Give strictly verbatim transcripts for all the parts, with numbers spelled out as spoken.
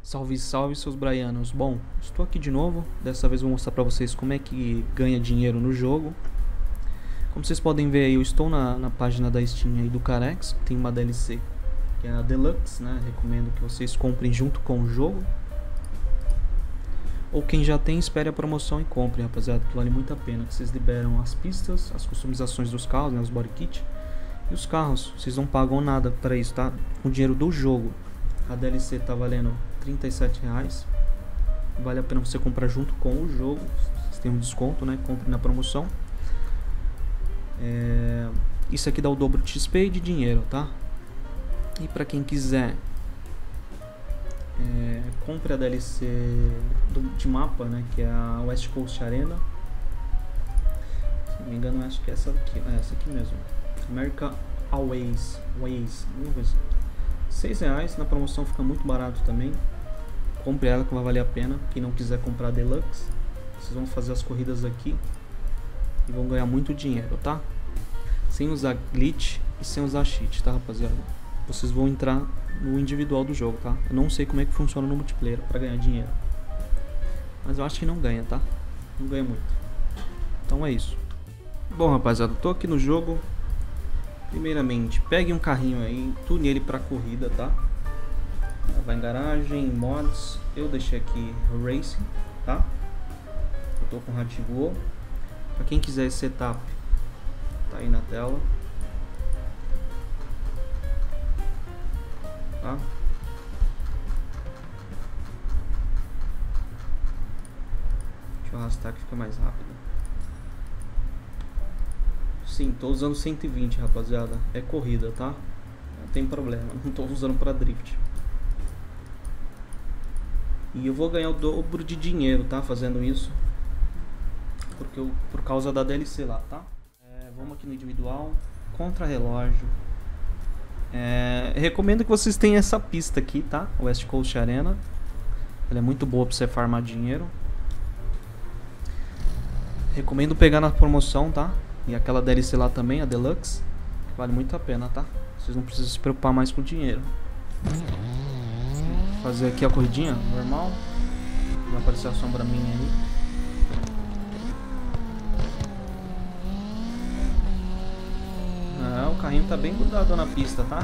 Salve, salve, seus braianos. Bom, estou aqui de novo. Dessa vez vou mostrar pra vocês como é que ganha dinheiro no jogo. Como vocês podem ver aí, eu estou na, na página da Steam aí do Carex. Tem uma D L C que é a Deluxe, né? Recomendo que vocês comprem junto com o jogo. Ou quem já tem, espere a promoção e compre, rapaziada. Vale muito a pena, que vocês liberam as pistas, as customizações dos carros, né? Os body kit. E os carros, vocês não pagam nada para isso, tá? Com o dinheiro do jogo. A D L C tá valendo trinta e sete reais. Vale a pena você comprar junto com o jogo. Vocês têm um desconto, né? Compre na promoção. É... Isso aqui dá o dobro de X P e de dinheiro, tá? E pra quem quiser, é... compre a D L C do, de mapa, né? Que é a West Coast Arena. Se não me engano, acho que é essa aqui. É essa aqui mesmo. America Airways. Ways. seis reais, na promoção fica muito barato também. Compre ela que vai valer a pena. Quem não quiser comprar a Deluxe, vocês vão fazer as corridas aqui e vão ganhar muito dinheiro, tá? Sem usar glitch e sem usar cheat, tá, rapaziada? Vocês vão entrar no individual do jogo, tá? Eu não sei como é que funciona no multiplayer para ganhar dinheiro, mas eu acho que não ganha, tá? Não ganha muito. Então é isso. Bom, rapaziada, eu tô aqui no jogo. Primeiramente, pegue um carrinho aí, tune ele pra corrida, tá? Vai em garagem, mods. Eu deixei aqui Racing, tá? Eu tô com o Hatigo. Pra quem quiser esse setup, tá aí na tela, tá? Deixa eu arrastar que fica mais rápido. Sim, tô usando cento e vinte, rapaziada. É corrida, tá? Não tem problema, não tô usando pra drift. E eu vou ganhar o dobro de dinheiro, tá? Fazendo isso. Porque eu, por causa da D L C lá, tá? É, vamos aqui no individual. Contra-relógio. É, recomendo que vocês tenham essa pista aqui, tá? West Coast Arena. Ela é muito boa pra você farmar dinheiro. Recomendo pegar na promoção, tá? E aquela D L C lá também, a Deluxe, que vale muito a pena, tá? Vocês não precisam se preocupar mais com o dinheiro. Vou fazer aqui a corridinha normal. Vai aparecer a sombra minha aí. Ah, o carrinho tá bem grudado na pista, tá?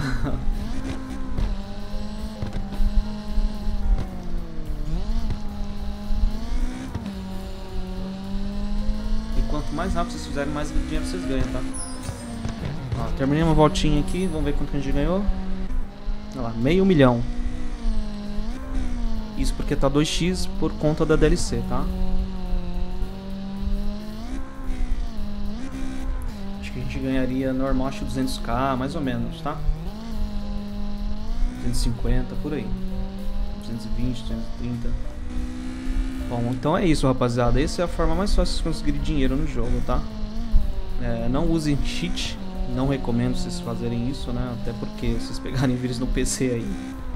Quanto mais rápido vocês fizerem, mais dinheiro vocês ganham, tá? Ó, terminei uma voltinha aqui, vamos ver quanto que a gente ganhou. Olha lá, meio milhão. Isso porque tá dois x por conta da D L C, tá? Acho que a gente ganharia normal, acho duzentos k, mais ou menos, tá? duzentos e cinquenta, por aí. duzentos e vinte, duzentos e trinta. Bom, então é isso, rapaziada. Essa é a forma mais fácil de conseguir dinheiro no jogo, tá? É, não usem cheat. Não recomendo vocês fazerem isso, né? Até porque vocês pegarem vírus no P C aí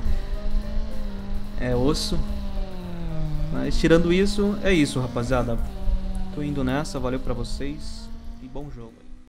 é osso. Mas tirando isso, é isso, rapaziada. Tô indo nessa, valeu pra vocês e bom jogo.